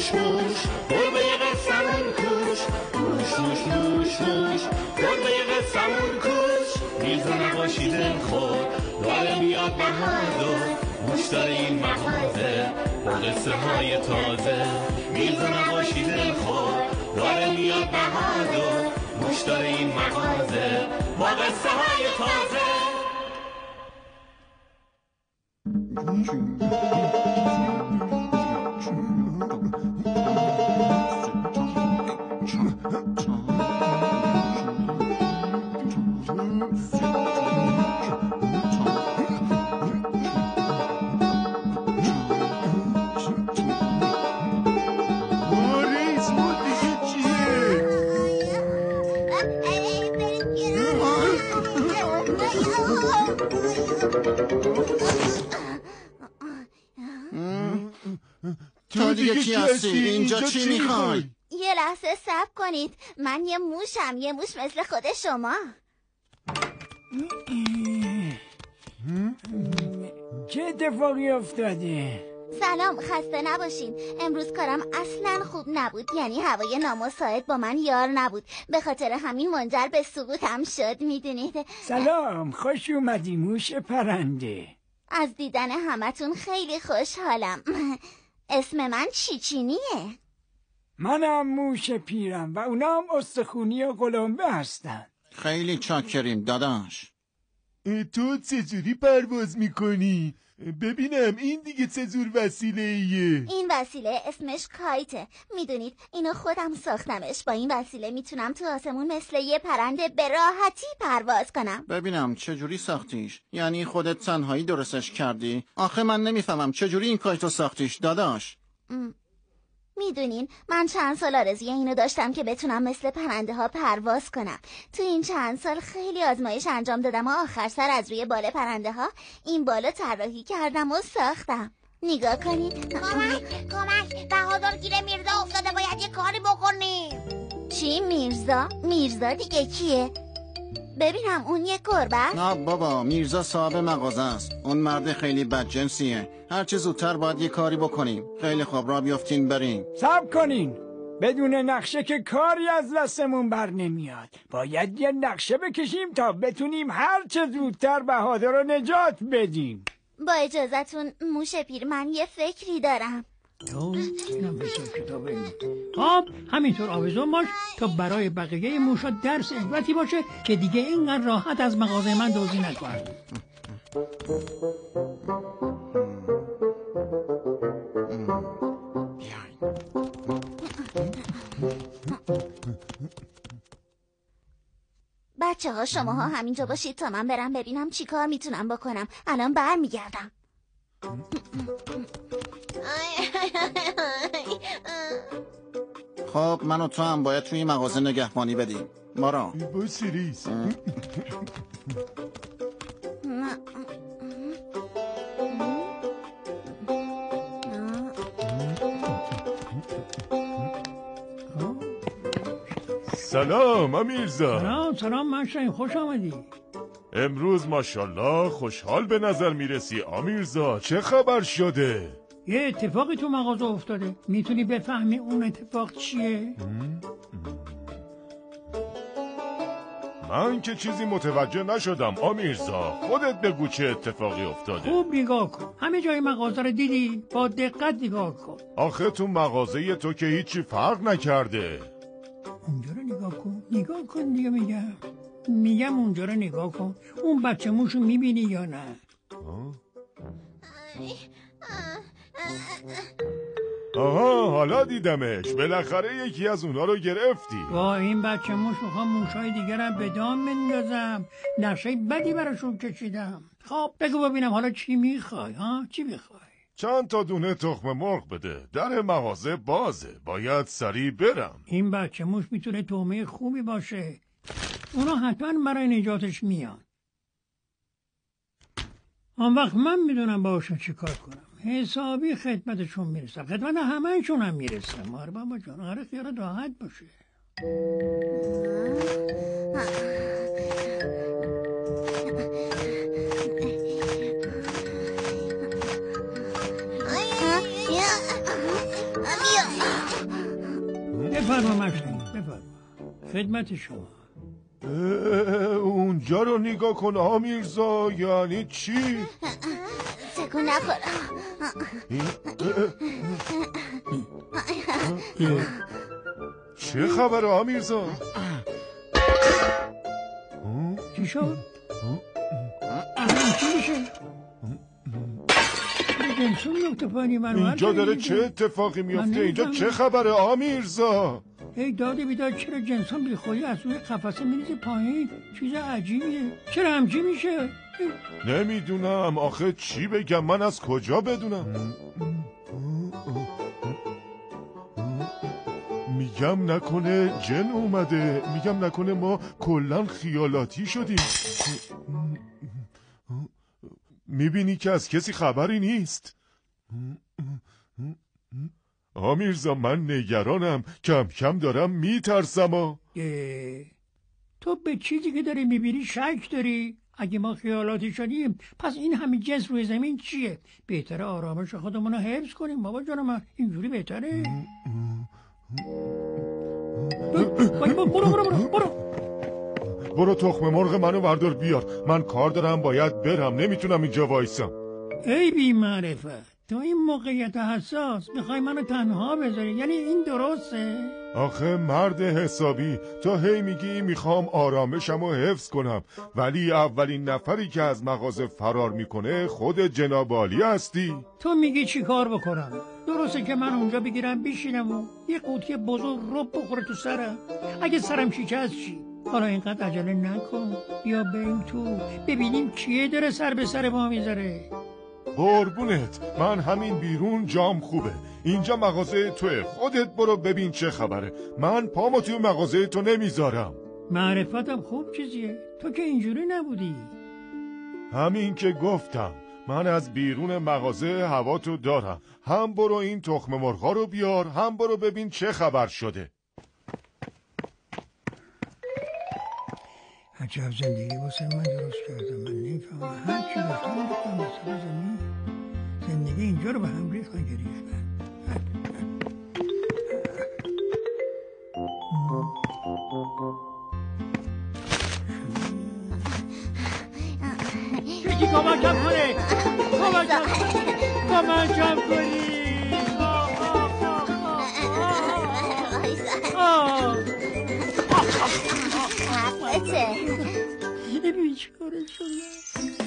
موش موش گربه قصمون کوش موش موش موش موش گربه قصمون کوش میرزا نباشی دلخور داره میاد بهادر موش داره این مغازه با قصه های تازه میرزا نباشی دلخور داره میاد بهادر موش داره این مغازه با قصه های تازه. تو دیگه کی هستی؟ اینجا چی میخوای؟ یه لحظه صبر کنید، من یه موشم، یه موش مثل خود شما. چه اتفاقی افتاده؟ سلام، خسته نباشین. امروز کارم اصلا خوب نبود، یعنی هوای نامساعد با من یار نبود، به خاطر همین منجر به سقوطم شد. میدونید. سلام، خوش اومدی موش پرنده. از دیدن همتون خیلی خوشحالم. اسم من چیچینیه. منم موش پیرم و اونام استخونی و گلمبه هستن. خیلی چاکریم داداش. تو چجوری پرواز میکنی؟ ببینم این دیگه چه جور وسیله ایه؟ این وسیله اسمش کایته. میدونید اینو خودم ساختمش. با این وسیله میتونم تو آسمون مثل یه پرنده به راحتی پرواز کنم. ببینم چجوری ساختیش؟ یعنی خودت تنهایی درستش کردی؟ آخه من نمیفهمم چجوری این کایتو ساختیش داداش. میدونین من چند سال آرزوی اینو داشتم که بتونم مثل پرنده ها پرواز کنم. تو این چند سال خیلی آزمایش انجام دادم و آخر سر از روی بال پرنده ها این بالو طراحی کردم و ساختم. نگاه کنید. کمک بهادر گیر میرزا افتاده، باید یه کاری بکنیم. چی میرزا؟ میرزا دیگه کیه؟ ببینم اون یه گربه؟ نه بابا، میرزا صاحب مغازه است. اون مرد خیلی بدجنسیه. هر چه زودتر باید یه کاری بکنیم. خیلی خوب، را بیافتین بریم. صبر کنین. بدون نقشه که کاری از دستمون بر نمیاد. باید یه نقشه بکشیم تا بتونیم هر چه زودتر بهادر رو نجات بدیم. با اجازتون موش پیر، من یه فکری دارم. خب همینطور آویزون باش تا برای بقیه موشا درس عبرتی باشه که دیگه اینقدر راحت از مغازه من دزدی نکنن. بچه ها شما ها همینجا باشید تا من برم ببینم چی کار میتونم بکنم. الان برمیگردم. خب من و تو هم باید توی مغازه نگهبانی بدیم. مارا باشه ریس. سلام امیرزا. سلام منشایم، خوش آمدی. امروز ماشالله خوشحال به نظر میرسی امیرزا. چه خبر شده؟ یه اتفاقی تو مغازه افتاده. میتونی بفهمی اون اتفاق چیه؟ من که چیزی متوجه نشدم امیرزا. خودت بگو چه اتفاقی افتاده. خوب نگاه کن. همه جای مغازه رو دیدی؟ با دقت نگاه کن. آخه تو مغازه تو که هیچی فرق نکرده. اونجا رو نگاه کن دیگه. میگم اونجا رو نگاه کن. اون بچه موشو میبینی یا نه؟ آها حالا دیدمش. بالاخره یکی از اونا رو گرفتی. با این بچه موش میخوام موشای دیگر هم به دام بندازم. نقشه بدی براشون کشیدم. خب بگو ببینم حالا چی میخوای؟ چی میخوای؟ چند تا دونه تخم مرغ بده. در مغازه بازه. باید سریع برم. این بچه موش میتونه تومه خوبی باشه. اونا حتما برای نجاتش میان. آن وقت من میدونم باشون چی کار کنم. حسابی خدمتشون میرسم. خدمت همهشون هم میرسم. آره بابا جان، آره خیالت راحت باشه. خدمت شما. اونجا رو نگاه کن آمیرزا، یعنی چی؟ تکون نخور. چه خبره آمیرزا؟ چی شد؟ چی میشه؟ اینجا داره چه اتفاقی میفته؟ اینجا چه خبره آمیرزا؟ ای داده بیداد، چرا جنسان بی خودی از روی قفسه میریزه پایین؟ چیز عجیبیه. چرا همچی میشه؟ نمیدونم آخه چی بگم، من از کجا بدونم؟ میگم نکنه جن اومده، میگم نکنه ما کلن خیالاتی شدیم. میبینی که از کسی خبری نیست. آمیرزا من نگرانم، کم کم دارم میترسم. تو به چیزی که داری میبینی شک داری؟ اگه ما خیالاتی شدیم پس این همین جنس روی زمین چیه؟ بهتره آرامش خودمون رو حفظ کنیم بابا جان من، اینجوری بهتره. برو تخم مرغ منو بردار بیار، من کار دارم باید برم، نمیتونم اینجا وایسم. ای بی معرفت، تو این موقعیت حساس میخوای منو تنها بذاری؟ یعنی این درسته؟ آخه مرد حسابی، تو هی میگی میخوام آرامشم رو حفظ کنم، ولی اولین نفری که از مغازه فرار میکنه خود جناب عالی هستی. تو میگی چی کار بکنم؟ درسته که من اونجا بگیرم بشینم و یه قوطی بزرگ رب بخوره تو سرم؟ اگه سرم شکست چی؟ حالا اینقدر عجله نکن، بیا بریم تو ببینیم کیه داره سر به سر ما میذاره. قربونت، من همین بیرون جام خوبه، اینجا مغازه توه، خودت برو ببین چه خبره، من پامو توی مغازه تو نمیذارم. معرفتم خوب چیزیه، تو که اینجوری نبودی. همین که گفتم، من از بیرون مغازه هوا تو دارم، هم برو این تخم مرغا رو بیار، هم برو ببین چه خبر شده. عجب زندگی واسه من درست کردم، من نمیفهمم هر چی گفتم بکنم مثلا زندگی اینجا رو به هم ریختن گریختن. یکی کمکم کنه، کمکم کنی. حقته. بیچاره شدم.